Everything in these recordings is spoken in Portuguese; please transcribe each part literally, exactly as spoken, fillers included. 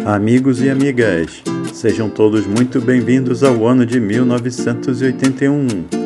Amigos e amigas, sejam todos muito bem-vindos ao ano de mil novecentos e oitenta e um.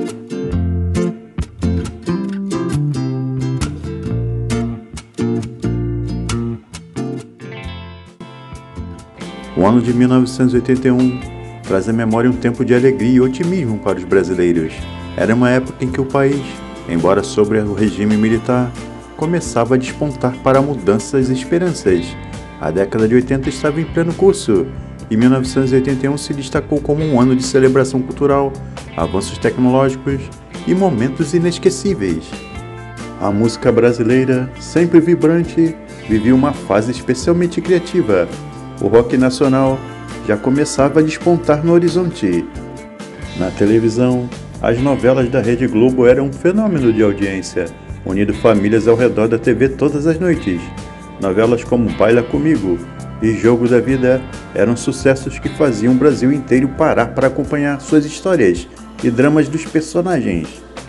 O ano de mil novecentos e oitenta e um traz à memória um tempo de alegria e otimismo para os brasileiros. Era uma época em que o país, embora sob o regime militar, começava a despontar para mudanças e esperanças. A década de oitenta estava em pleno curso e mil novecentos e oitenta e um se destacou como um ano de celebração cultural, avanços tecnológicos e momentos inesquecíveis. A música brasileira, sempre vibrante, vivia uma fase especialmente criativa. O rock nacional já começava a despontar no horizonte. Na televisão, as novelas da Rede Globo eram um fenômeno de audiência, unindo famílias ao redor da T V todas as noites. Novelas como Baila Comigo e Jogo da Vida eram sucessos que faziam o Brasil inteiro parar para acompanhar suas histórias e dramas dos personagens.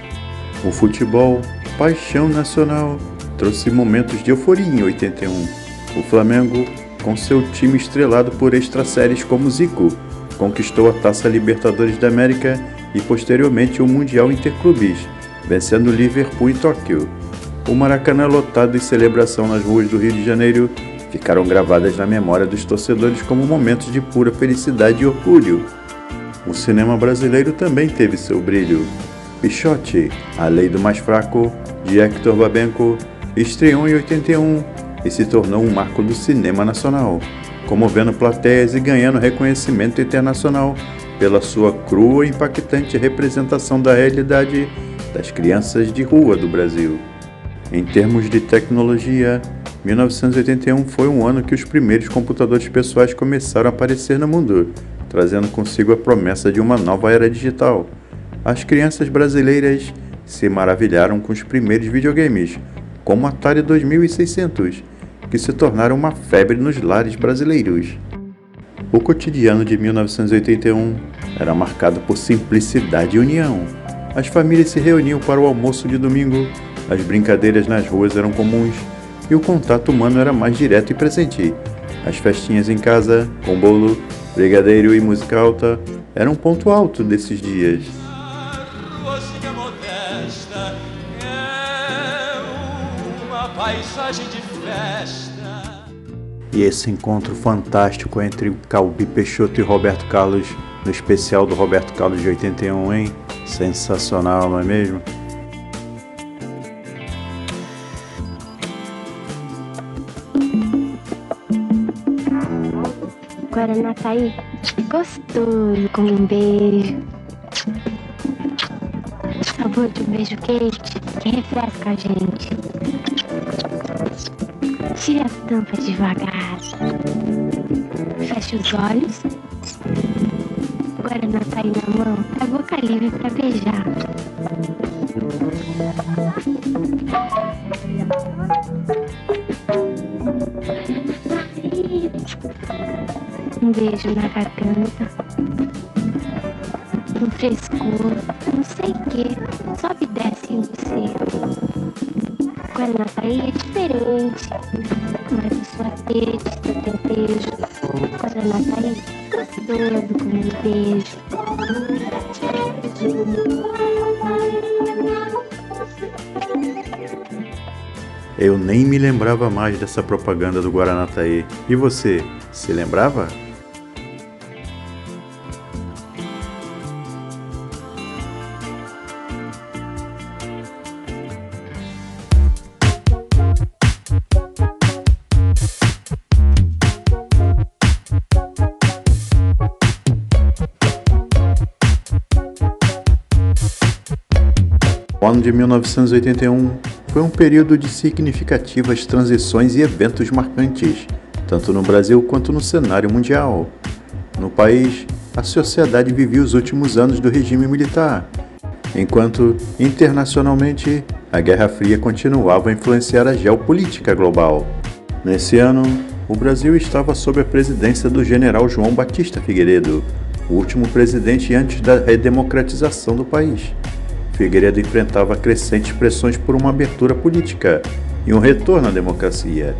O futebol, paixão nacional, trouxe momentos de euforia em oitenta e um. O Flamengo, com seu time estrelado por extra-séries como Zico, conquistou a Taça Libertadores da América e posteriormente o Mundial Interclubes, vencendo Liverpool e Tóquio. O Maracanã lotado e celebração nas ruas do Rio de Janeiro ficaram gravadas na memória dos torcedores como momentos de pura felicidade e orgulho. O cinema brasileiro também teve seu brilho. Pichote, A Lei do Mais Fraco, de Hector Babenco, estreou em oitenta e um e se tornou um marco do cinema nacional, comovendo plateias e ganhando reconhecimento internacional pela sua crua e impactante representação da realidade das crianças de rua do Brasil. Em termos de tecnologia, mil novecentos e oitenta e um foi um ano que os primeiros computadores pessoais começaram a aparecer no mundo, trazendo consigo a promessa de uma nova era digital. As crianças brasileiras se maravilharam com os primeiros videogames, como o Atari dois mil e seiscentos, que se tornaram uma febre nos lares brasileiros. O cotidiano de mil novecentos e oitenta e um era marcado por simplicidade e união. As famílias se reuniam para o almoço de domingo, as brincadeiras nas ruas eram comuns e o contato humano era mais direto e presente. As festinhas em casa, com bolo, brigadeiro e música alta, eram um ponto alto desses dias. Paisagem de festa. E esse encontro fantástico entre Calbi Peixoto e Roberto Carlos, no especial do Roberto Carlos de oitenta e um, hein? Sensacional, não é mesmo? Guaraná tá aí, gostoso, com um beijo. Sabor de um beijo quente que refresca a gente. Tire a tampa devagar. Feche os olhos. O Guaraná tá aí na mão, a boca livre pra beijar. Um beijo na garganta. Um frescor, não sei o que, sobe e desce em você. O Guaraná tá aí é diferente, mas o seu apetite, seu tempejo. O Guaraná tá aí gostoso como um beijo. Eu nem me lembrava mais dessa propaganda do Guaraná tá aí. E você, se lembrava? O ano de mil novecentos e oitenta e um foi um período de significativas transições e eventos marcantes, tanto no Brasil quanto no cenário mundial. No país, a sociedade vivia os últimos anos do regime militar, enquanto, internacionalmente, a Guerra Fria continuava a influenciar a geopolítica global. Nesse ano, o Brasil estava sob a presidência do general João Batista Figueiredo, o último presidente antes da redemocratização do país. Figueiredo enfrentava crescentes pressões por uma abertura política e um retorno à democracia.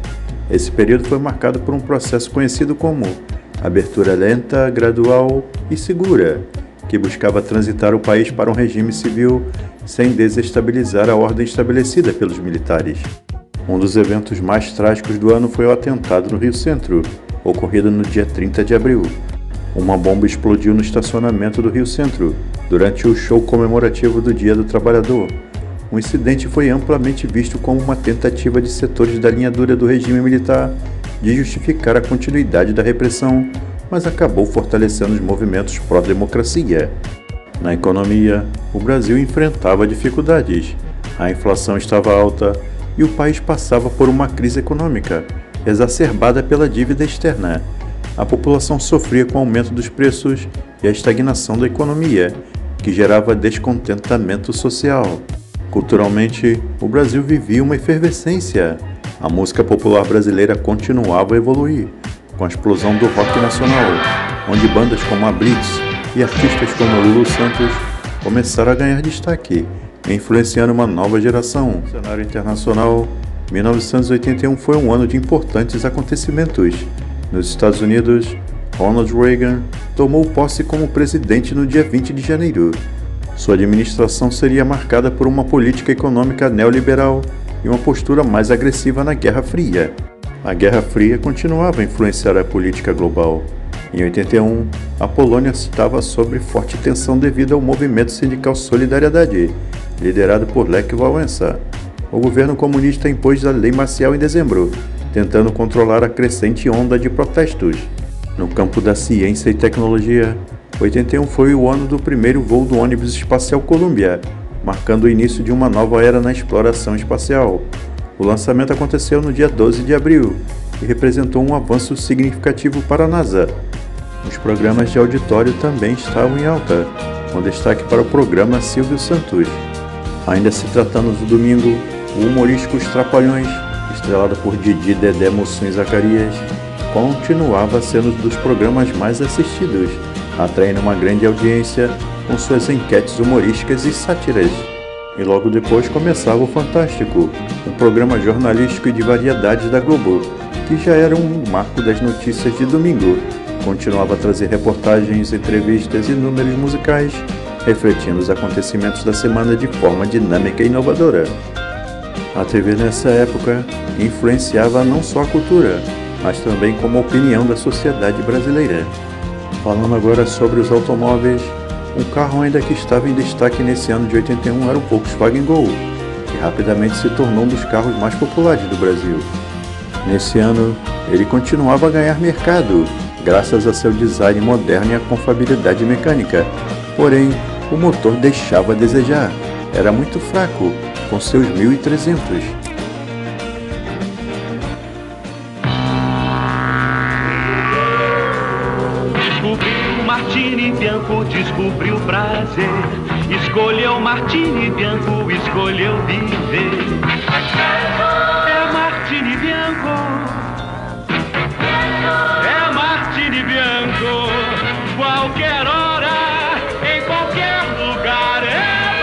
Esse período foi marcado por um processo conhecido como abertura lenta, gradual e segura, que buscava transitar o país para um regime civil sem desestabilizar a ordem estabelecida pelos militares. Um dos eventos mais trágicos do ano foi o atentado no Rio Centro, ocorrido no dia trinta de abril. Uma bomba explodiu no estacionamento do Rio Centro, durante o show comemorativo do Dia do Trabalhador. O incidente foi amplamente visto como uma tentativa de setores da linha dura do regime militar de justificar a continuidade da repressão, mas acabou fortalecendo os movimentos pró-democracia. Na economia, o Brasil enfrentava dificuldades. A inflação estava alta e o país passava por uma crise econômica, exacerbada pela dívida externa. A população sofria com o aumento dos preços e a estagnação da economia, que gerava descontentamento social. Culturalmente, o Brasil vivia uma efervescência. A música popular brasileira continuava a evoluir, com a explosão do rock nacional, onde bandas como a Blitz e artistas como Lulu Santos começaram a ganhar destaque, influenciando uma nova geração. No cenário internacional, mil novecentos e oitenta e um foi um ano de importantes acontecimentos. Nos Estados Unidos, Ronald Reagan tomou posse como presidente no dia vinte de janeiro. Sua administração seria marcada por uma política econômica neoliberal e uma postura mais agressiva na Guerra Fria. A Guerra Fria continuava a influenciar a política global. Em oitenta e um, a Polônia estava sob forte tensão devido ao movimento sindical Solidariedade, liderado por Lech Wałęsa. O governo comunista impôs a lei marcial em dezembro, tentando controlar a crescente onda de protestos. No campo da ciência e tecnologia, oitenta e um foi o ano do primeiro voo do ônibus espacial Columbia, marcando o início de uma nova era na exploração espacial. O lançamento aconteceu no dia doze de abril e representou um avanço significativo para a NASA. Os programas de auditório também estavam em alta, com destaque para o programa Silvio Santos. Ainda se tratando do domingo, o humorístico Os Trapalhões, estrelado por Didi, Dedé, Mussum e Zacarias, continuava sendo um dos programas mais assistidos, atraindo uma grande audiência com suas enquetes humorísticas e sátiras. E logo depois começava o Fantástico, um programa jornalístico e de variedades da Globo, que já era um marco das notícias de domingo. Continuava a trazer reportagens, entrevistas e números musicais, refletindo os acontecimentos da semana de forma dinâmica e inovadora. A T V nessa época influenciava não só a cultura, mas também como a opinião da sociedade brasileira. Falando agora sobre os automóveis, um carro ainda que estava em destaque nesse ano de oitenta e um era o Volkswagen Gol, que rapidamente se tornou um dos carros mais populares do Brasil. Nesse ano, ele continuava a ganhar mercado, graças a seu design moderno e a confiabilidade mecânica. Porém, o motor deixava a desejar, era muito fraco, com seus mil e trezentos. Martini Bianco descobriu prazer, escolheu Martini Bianco, escolheu viver. É Martini Bianco, é Martini Bianco, qualquer hora, em qualquer lugar, é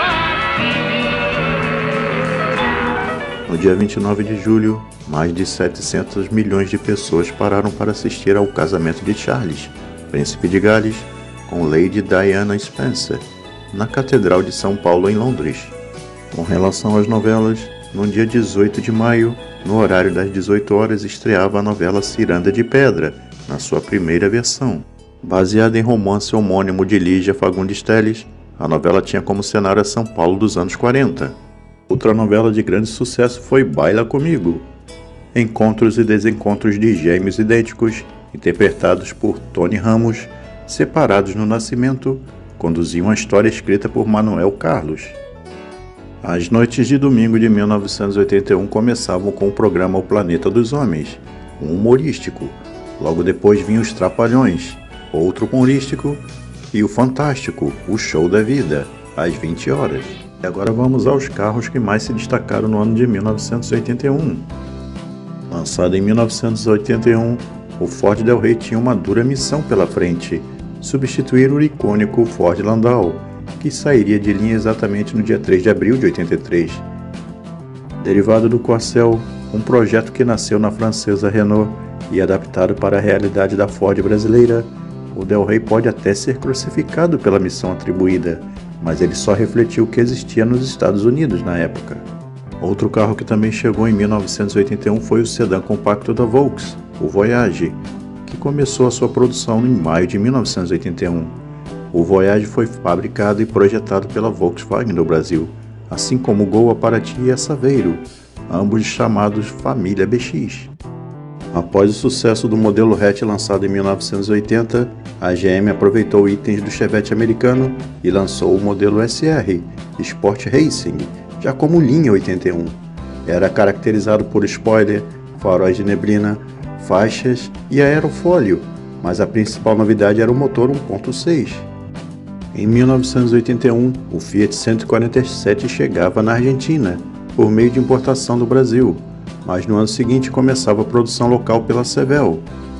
Martini. No dia vinte e nove de julho, mais de setecentos milhões de pessoas pararam para assistir ao casamento de Charles, príncipe de Gales, com Lady Diana Spencer, na Catedral de São Paulo, em Londres. Com relação às novelas, no dia dezoito de maio, no horário das dezoito horas, estreava a novela Ciranda de Pedra, na sua primeira versão. Baseada em romance homônimo de Lígia Fagundes Telles, a novela tinha como cenário a São Paulo dos anos quarenta. Outra novela de grande sucesso foi Baila Comigo. Encontros e desencontros de gêmeos idênticos, interpretados por Tony Ramos, separados no nascimento, conduziam a história escrita por Manuel Carlos. As noites de domingo de mil novecentos e oitenta e um começavam com o programa O Planeta dos Homens, um humorístico. Logo depois vinham Os Trapalhões, outro humorístico, e o Fantástico, o Show da Vida, às vinte horas. E agora vamos aos carros que mais se destacaram no ano de mil novecentos e oitenta e um. Lançado em mil novecentos e oitenta e um, o Ford Del Rey tinha uma dura missão pela frente: substituir o icônico Ford Landau, que sairia de linha exatamente no dia três de abril de oitenta e três. Derivado do Corcel, um projeto que nasceu na francesa Renault e adaptado para a realidade da Ford brasileira. O Del Rey pode até ser crucificado pela missão atribuída, mas ele só refletiu o que existia nos Estados Unidos na época. Outro carro que também chegou em mil novecentos e oitenta e um foi o sedã compacto da Volks, o Voyage, que começou a sua produção em maio de mil novecentos e oitenta e um. O Voyage foi fabricado e projetado pela Volkswagen no Brasil, assim como o Gol, a Paraty e a Saveiro, ambos chamados Família B X. Após o sucesso do modelo hatch lançado em mil novecentos e oitenta, a G M aproveitou itens do Chevette americano e lançou o modelo S R, Sport Racing, já como linha oitenta e um. Era caracterizado por spoiler, faróis de neblina, faixas e aerofólio, mas a principal novidade era o motor um ponto seis. Em mil novecentos e oitenta e um, o Fiat cento e quarenta e sete chegava na Argentina, por meio de importação do Brasil, mas no ano seguinte começava a produção local pela Sevel.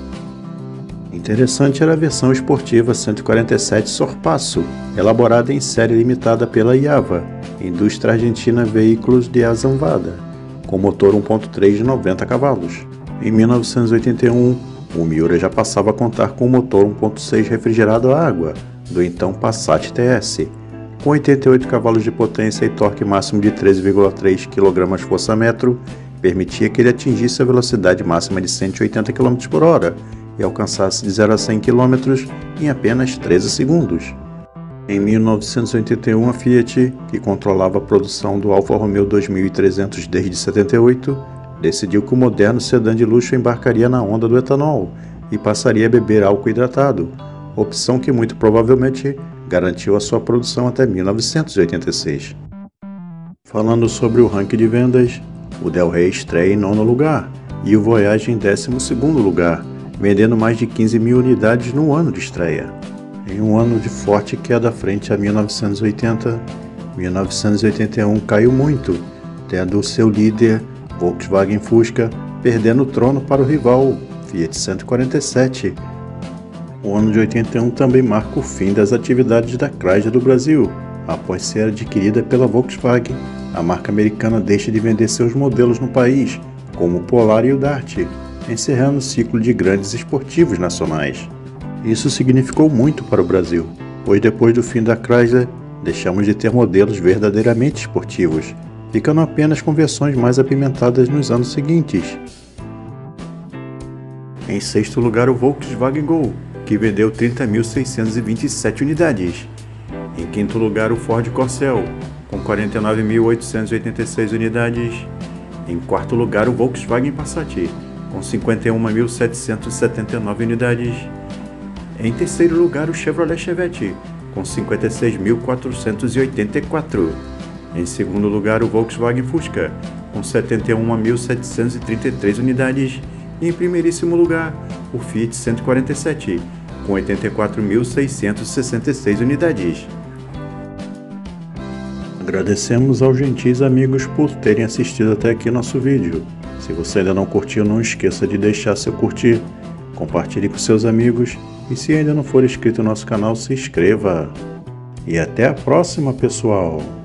Interessante era a versão esportiva cento e quarenta e sete Sorpasso, elaborada em série limitada pela I A V A, Indústria Argentina Veículos de Azamvada, com motor um ponto três de noventa cavalos. Em mil novecentos e oitenta e um, o Miura já passava a contar com o motor um ponto seis refrigerado a água, do então Passat T S, com oitenta e oito cavalos de potência e torque máximo de treze vírgula três quilograma-força-metro, permitia que ele atingisse a velocidade máxima de cento e oitenta quilômetros por hora e alcançasse de zero a cem quilômetros em apenas treze segundos. Em mil novecentos e oitenta e um, a Fiat, que controlava a produção do Alfa Romeo dois mil e trezentos desde setenta e oito, decidiu que o moderno sedã de luxo embarcaria na onda do etanol e passaria a beber álcool hidratado, opção que muito provavelmente garantiu a sua produção até mil novecentos e oitenta e seis. Falando sobre o ranking de vendas, o Del Rey estreia em nono lugar e o Voyage em décimo segundo lugar, vendendo mais de quinze mil unidades no ano de estreia. Em um ano de forte queda frente a mil novecentos e oitenta, mil novecentos e oitenta e um caiu muito, tendo o seu líder, Volkswagen Fusca, perdendo o trono para o rival, Fiat cento e quarenta e sete. O ano de oitenta e um também marca o fim das atividades da Chrysler do Brasil. Após ser adquirida pela Volkswagen, a marca americana deixa de vender seus modelos no país, como o Polar e o Dart, encerrando o ciclo de grandes esportivos nacionais. Isso significou muito para o Brasil, pois depois do fim da Chrysler, deixamos de ter modelos verdadeiramente esportivos, ficando apenas com versões mais apimentadas nos anos seguintes. Em sexto lugar, o Volkswagen Gol, que vendeu trinta mil seiscentos e vinte e sete unidades. Em quinto lugar, o Ford Corcel, com quarenta e nove mil oitocentos e oitenta e seis unidades. Em quarto lugar, o Volkswagen Passat, com cinquenta e um mil setecentos e setenta e nove unidades. Em terceiro lugar, o Chevrolet Chevette, com cinquenta e seis mil quatrocentos e oitenta e quatro. Em segundo lugar, o Volkswagen Fusca, com setenta e um mil setecentos e trinta e três unidades. E em primeiríssimo lugar, o Fiat cento e quarenta e sete, com oitenta e quatro mil seiscentos e sessenta e seis unidades. Agradecemos aos gentis amigos por terem assistido até aqui nosso vídeo. Se você ainda não curtiu, não esqueça de deixar seu curtir, compartilhe com seus amigos e se ainda não for inscrito no nosso canal, se inscreva. E até a próxima, pessoal!